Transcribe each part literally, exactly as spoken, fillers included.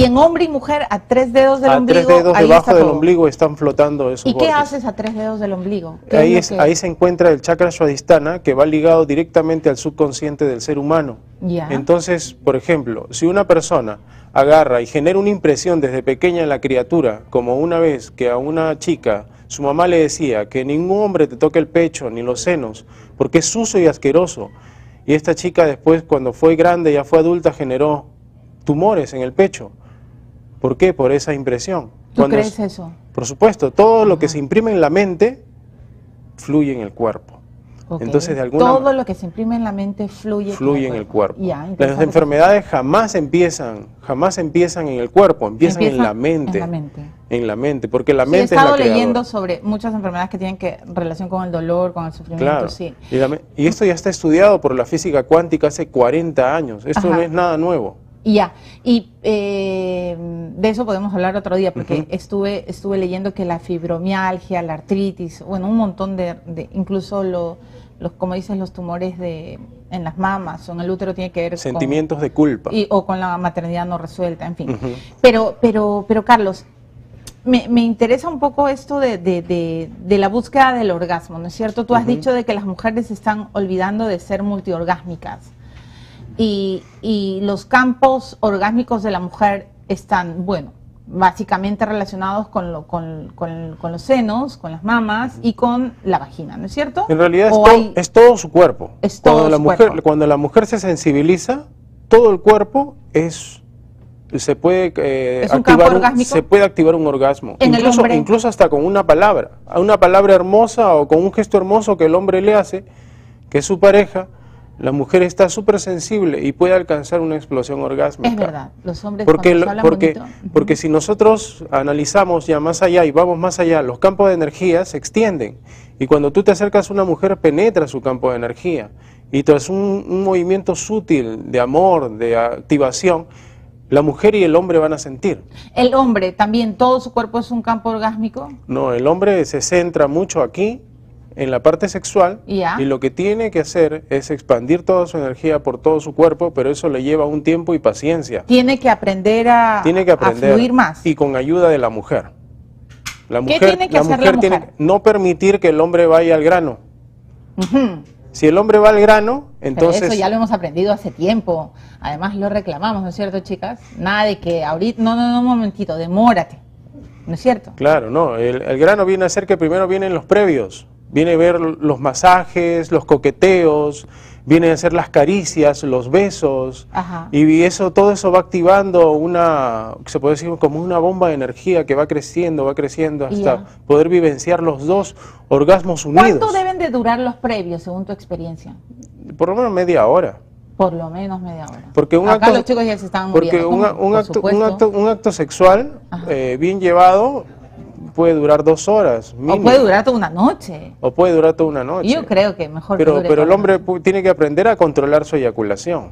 Y en hombre y mujer, a tres dedos del a ombligo, tres dedos ahí debajo está del todo. ombligo están flotando esos ¿Y qué vórtices. haces a tres dedos del ombligo? ¿Qué Ahí, es es, lo que... ahí se encuentra el chakra Swadhisthana, que va ligado directamente al subconsciente del ser humano. Ya. Entonces, por ejemplo, si una persona agarra y genera una impresión desde pequeña en la criatura, como una vez que a una chica su mamá le decía que ningún hombre te toque el pecho ni los senos, porque es sucio y asqueroso, y esta chica después, cuando fue grande, ya fue adulta, generó tumores en el pecho. ¿Por qué? Por esa impresión. ¿Tú Cuando crees es, eso? Por supuesto, todo Ajá. lo que se imprime en la mente fluye en el cuerpo. Okay. Entonces, de alguna Todo lo que se imprime en la mente fluye, fluye en el cuerpo. Ya, Las enfermedades jamás empiezan, jamás empiezan en el cuerpo, empiezan Empieza en la mente. En la mente. En la mente, porque la Sí, mente he es la estado creadora. leyendo sobre muchas enfermedades que tienen que relación con el dolor, con el sufrimiento, Claro. sí. Y, la, y esto ya está estudiado por la física cuántica hace cuarenta años. Esto Ajá. no es nada nuevo. Y ya, y eh, de eso podemos hablar otro día, porque Uh-huh. estuve estuve leyendo que la fibromialgia, la artritis, bueno, un montón de, de incluso lo, los, como dices, los tumores de en las mamas o en el útero tiene que ver Sentimientos con, de culpa. y, o con la maternidad no resuelta, en fin. Uh-huh. Pero, pero, pero Carlos, me, me interesa un poco esto de, de, de, de la búsqueda del orgasmo, ¿no es cierto? Tú has Uh-huh. dicho de que las mujeres se están olvidando de ser multiorgásmicas. Y, y los campos orgásmicos de la mujer están, bueno, básicamente relacionados con, lo, con, con, con los senos, con las mamas y con la vagina, ¿no es cierto? En realidad es, ¿O to hay... es todo su cuerpo. Es cuando, todo la su mujer, cuerpo. cuando la mujer se sensibiliza, todo el cuerpo es... Se puede, eh, ¿Es un activar campo un, orgásmico? se puede activar un orgasmo, ¿En el incluso, hombre? incluso hasta con una palabra, una palabra hermosa o con un gesto hermoso que el hombre le hace, que es su pareja, la mujer está súper sensible y puede alcanzar una explosión orgásmica. Es verdad, los hombres Porque, cuando lo- se hablan porque, bonito, porque si nosotros analizamos ya más allá y vamos más allá, los campos de energía se extienden. Y cuando tú te acercas a una mujer, penetra su campo de energía. Y tras un, un movimiento sutil de amor, de activación, la mujer y el hombre van a sentir. el hombre también, todo su cuerpo es un campo orgásmico. No, el hombre se centra mucho aquí, en la parte sexual, Ya. y lo que tiene que hacer es expandir toda su energía por todo su cuerpo, pero eso le lleva un tiempo y paciencia. Tiene que aprender a, Tiene que aprender a fluir más. y con ayuda de la mujer. La mujer, tiene que hacer la mujer? tiene que no permitir que el hombre vaya al grano. Ujú. Si el hombre va al grano, entonces... Pero eso ya lo hemos aprendido hace tiempo. Además lo reclamamos, ¿no es cierto, chicas? Nada de que ahorita, no, no, no, un momentito, demórate. ¿No es cierto? Claro, no, el, el grano viene a ser que primero vienen los previos. Viene a ver los masajes, los coqueteos, vienen a ser las caricias, los besos. Ajá. Y eso, todo eso va activando una, se puede decir como una bomba de energía que va creciendo, va creciendo hasta Ya. poder vivenciar los dos orgasmos unidos. ¿Cuánto deben de durar los previos, según tu experiencia? Por lo menos media hora. Por lo menos media hora. Porque un Acá acto, los chicos ya se estaban porque muriendo. un, ¿Cómo? un Por acto, un, supuesto. acto, un acto sexual Ajá. eh, bien llevado puede durar dos horas. O mínimo. puede durar toda una noche. O puede durar toda una noche. Yo creo que mejor que Pero, dure pero el toda hombre una noche. pu- tiene que aprender a controlar su eyaculación.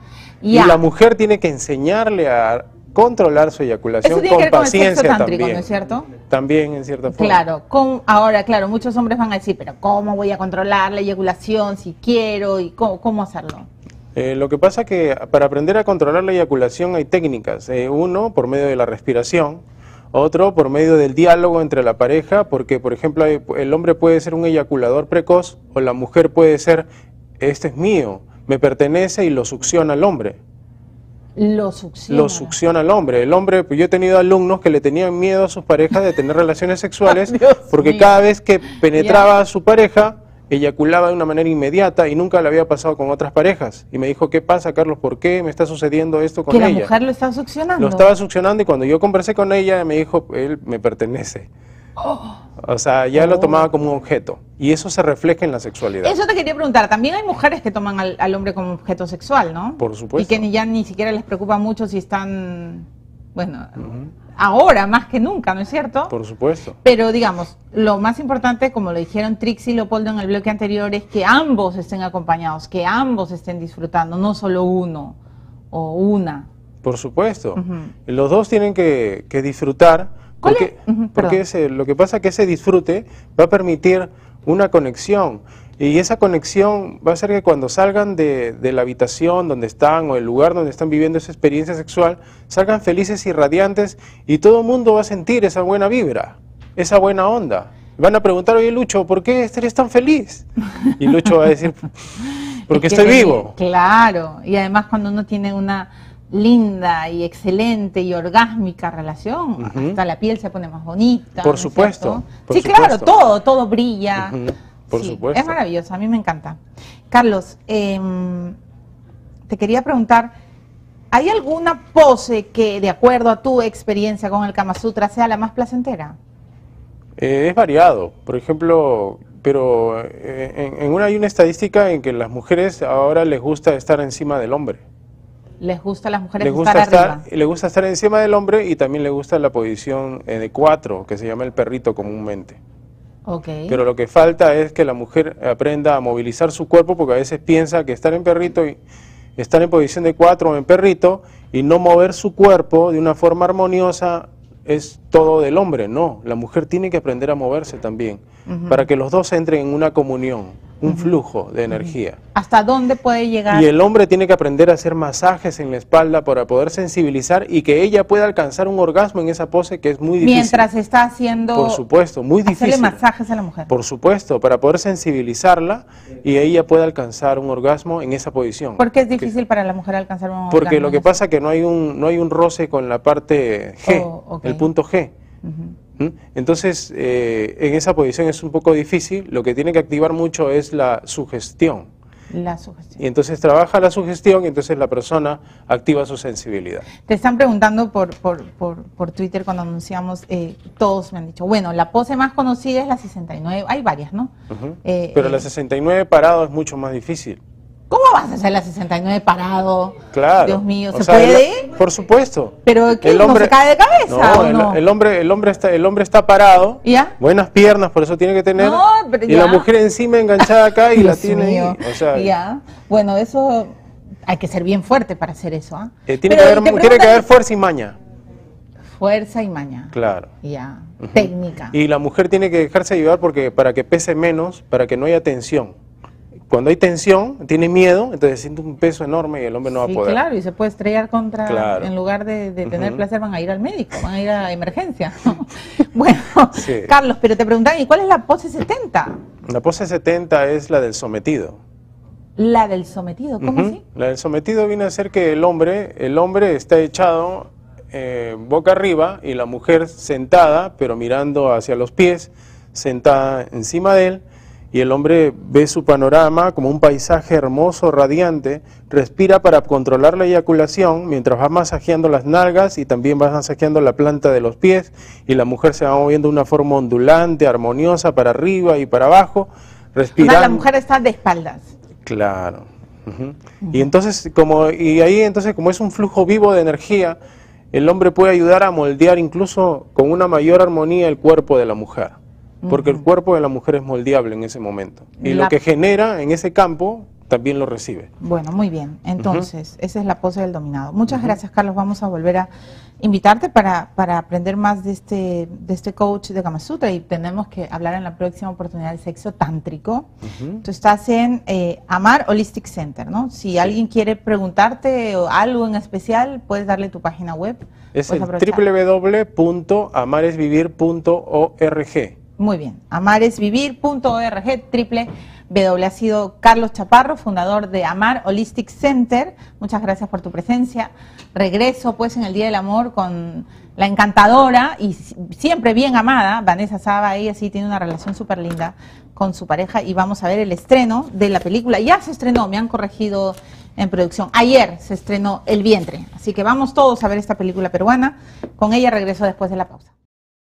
Ya. Y la mujer tiene que enseñarle a controlar su eyaculación Eso tiene con que ver con el sexo paciencia tántrico, también. ¿no es cierto? También, en cierta forma. Claro, con, ahora, claro, muchos hombres van a decir, pero ¿cómo voy a controlar la eyaculación si quiero? ¿Y cómo, cómo hacerlo? Eh, lo que pasa que para aprender a controlar la eyaculación hay técnicas. Eh, uno, por medio de la respiración. Otro, por medio del diálogo entre la pareja, porque, por ejemplo, hay- el hombre puede ser un eyaculador precoz o la mujer puede ser, este es mío, me pertenece y lo succiona al hombre. Lo succiona. Lo succiona al hombre. El hombre, pues yo he tenido alumnos que le tenían miedo a sus parejas de tener relaciones sexuales Dios porque mío. cada vez que penetraba a su pareja, eyaculaba de una manera inmediata y nunca le había pasado con otras parejas. Y me dijo, ¿qué pasa, Carlos? ¿Por qué me está sucediendo esto con Que la ella? mujer lo está succionando. Lo estaba succionando y cuando yo conversé con ella me dijo, él me pertenece. O sea, ya lo Oh. tomaba como un objeto. Y eso se refleja en la sexualidad. Eso te quería preguntar, también hay mujeres que toman al, al hombre como objeto sexual, ¿no? Por supuesto. Y que ni, ya ni siquiera les preocupa mucho si están, bueno, ahora más que nunca, ¿no es cierto? Por supuesto. Pero digamos, lo más importante, como lo dijeron Trix y Leopoldo en el bloque anterior, es que ambos estén acompañados, que ambos estén disfrutando, no solo uno o una. Por supuesto. Ujú. Los dos tienen que, que disfrutar, ¿Cuál porque, es? Ujú, porque perdón. ese, lo que pasa es que ese disfrute va a permitir una conexión. Y esa conexión va a hacer que cuando salgan de, de la habitación donde están o el lugar donde están viviendo esa experiencia sexual, salgan felices y radiantes y todo el mundo va a sentir esa buena vibra, esa buena onda. Van a preguntar, oye Lucho, ¿por qué eres tan feliz? Y Lucho va a decir, porque estoy vivo. Claro, y además cuando uno tiene una linda y excelente y orgásmica relación, uh-huh. hasta la piel se pone más bonita. Por supuesto. Por sí, supuesto. Claro, todo, todo brilla. Uh-huh. Por sí, supuesto. Es maravilloso, a mí me encanta. Carlos, eh, te quería preguntar, ¿hay alguna pose que, de acuerdo a tu experiencia con el Kama Sutra, sea la más placentera? Eh, es variado, por ejemplo, pero eh, en, en una hay una estadística en que las mujeres ahora les gusta estar encima del hombre. Les gusta a las mujeres les gusta estar, estar arriba. Les gusta estar encima del hombre y también le gusta la posición eh, de cuatro, que se llama el perrito comúnmente. Okay. Pero lo que falta es que la mujer aprenda a movilizar su cuerpo, porque a veces piensa que estar en perrito y estar en posición de cuatro o en perrito y no mover su cuerpo de una forma armoniosa es todo del hombre. No, la mujer tiene que aprender a moverse también, uh-huh. para que los dos entren en una comunión, un uh-huh. flujo de energía. Uh-huh. ¿Hasta dónde puede llegar? Y el hombre tiene que aprender a hacer masajes en la espalda para poder sensibilizar y que ella pueda alcanzar un orgasmo en esa pose que es muy difícil. Mientras está haciendo... Por supuesto, muy difícil. Hacerle masajes a la mujer. Por supuesto, para poder sensibilizarla y ella pueda alcanzar un orgasmo en esa posición. ¿Por qué es difícil que, para la mujer alcanzar un orgasmo? Porque lo que pasa es que no hay un, no hay un roce con la parte G, oh, okay. el punto G. Uh-huh. Entonces, eh, en esa posición es un poco difícil, lo que tiene que activar mucho es la sugestión. La sugestión. Y entonces trabaja la sugestión y entonces la persona activa su sensibilidad. Te están preguntando por, por, por, por Twitter cuando anunciamos, eh, todos me han dicho, bueno, la pose más conocida es la sesenta y nueve, hay varias, ¿no? Uh-huh. eh, Pero eh, la sesenta y nueve parado es mucho más difícil. ¿Cómo vas a hacer la sesenta y nueve parado? Claro. Dios mío, ¿se o sea, puede? El, por supuesto. ¿Pero qué? El hombre, ¿No se cae de cabeza no, o no? El, el, hombre, el, hombre está, el hombre está parado, ¿ya? Buenas piernas, por eso tiene que tener, no, pero y ya. la mujer encima enganchada acá y la tiene mío. ahí. O sea, ya. Bueno, eso hay que ser bien fuerte para hacer eso. ¿eh? Eh, tiene, que haber, tiene que haber fuerza y maña. Fuerza y maña. Claro. Ya. Uh-huh. Técnica. Y la mujer tiene que dejarse ayudar porque para que pese menos, para que no haya tensión. Cuando hay tensión, tiene miedo, entonces siente un peso enorme y el hombre no sí, va a poder. Claro, y se puede estrellar contra, claro. en lugar de, de tener uh-huh. placer, van a ir al médico, van a ir a emergencia. Bueno, sí. Carlos, pero te preguntan, ¿y cuál es la pose setenta? La pose setenta es la del sometido. ¿La del sometido? ¿Cómo uh-huh. así? La del sometido viene a ser que el hombre, el hombre está echado eh, boca arriba y la mujer sentada, pero mirando hacia los pies, sentada encima de él. Y el hombre ve su panorama como un paisaje hermoso, radiante, respira para controlar la eyaculación mientras va masajeando las nalgas y también va masajeando la planta de los pies y la mujer se va moviendo de una forma ondulante, armoniosa, para arriba y para abajo, respirando. O sea, la mujer está de espaldas. Claro. Uh-huh. Uh-huh. Y entonces, como, y ahí entonces como es un flujo vivo de energía, el hombre puede ayudar a moldear incluso con una mayor armonía el cuerpo de la mujer. Porque uh-huh. el cuerpo de la mujer es moldeable en ese momento. Y la... lo que genera en ese campo también lo recibe. Bueno, muy bien. Entonces, uh-huh. esa es la pose del dominado. Muchas uh-huh. gracias, Carlos. Vamos a volver a invitarte para, para aprender más de este, de este coach de Kama Sutra y tenemos que hablar en la próxima oportunidad de sexo tántrico. Uh-huh. Tú estás en eh, Amar Holistic Center, ¿no? Si sí. alguien quiere preguntarte algo en especial, puedes darle tu página web. Es el doble u doble u doble u punto amaresvivir punto org. Muy bien, amaresvivir punto org, triple W. Ha sido Carlos Chaparro, fundador de Amar Holistic Center. Muchas gracias por tu presencia. Regreso pues en el Día del Amor con la encantadora y siempre bien amada Vanessa Saba. Ella sí tiene una relación súper linda con su pareja y vamos a ver el estreno de la película. Ya se estrenó, me han corregido en producción. Ayer se estrenó El Vientre, así que vamos todos a ver esta película peruana. Con ella regreso después de la pausa.